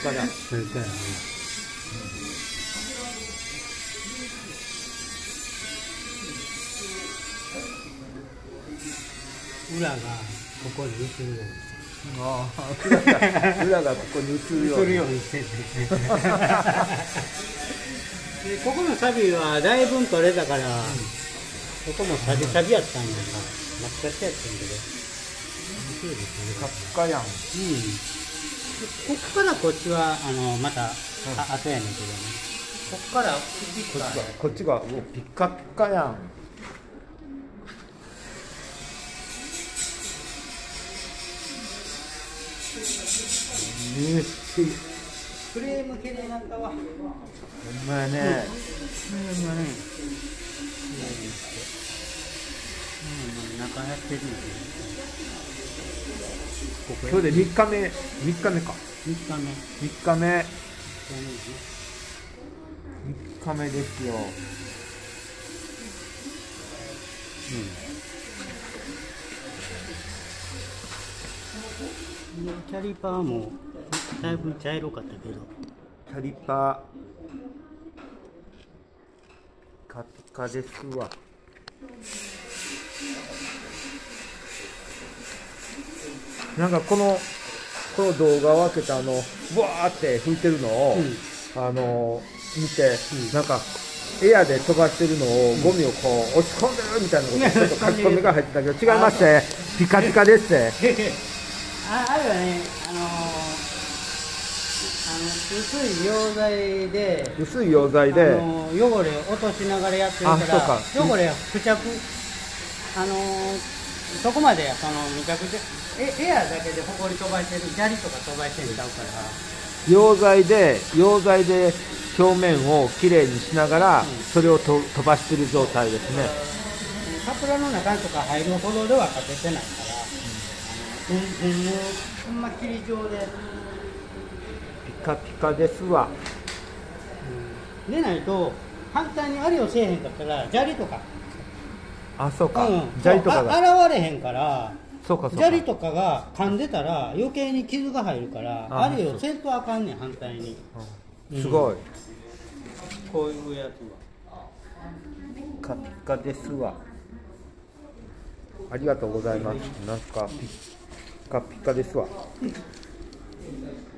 カだ。 それからね。裏がここに映るように。 ああ、裏がここに映るように。 映るようにしてて。でここのサビはだいぶ取れたから、ここもサビサビやったんやんか。真っ赤やったんだけど。そうですね。 カッカやん。 こっからこっちはまた、後やねんけどね。こっからこっちがピッカピカやん。 フレーム綺麗になったわ。 ほんまやね。 フレームがね。中やってるんですよ。 今日で3日目か。 3日目。 3日目ですよ。 キャリパーもだいぶ茶色かったけど。 キャリパーカピカですわ。なんかこの動画を開けてブワーって吹いてるのを、見て、なんかエアで飛ばしてるのを、ゴミをこう押し込んでるみたいなことちょっと書き込みが入ってたけど違いまして、ピカピカですってあれはね、薄い溶剤で汚れを落としながらやってるから、汚れは付着、そこまでむちゃくちゃエアだけでほこり飛ばしてる、砂利とか飛ばしてるちゃうから、 溶剤で表面をきれいにしながら、それを飛ばしてる状態ですね。 カプラの中とか入るほどではかけてないから、ほんま霧状でピカピカですわ。 でないと反対にあれをせえへんかったら砂利とか、 そうか、砂利とかが現れへんから、砂利とかが噛んでたら余計に傷が入るから、あれをせんとあかんねん、反対に。 すごい。 こういうやつはピカピカですわ。ありがとうございます。なんかピカピカですわ。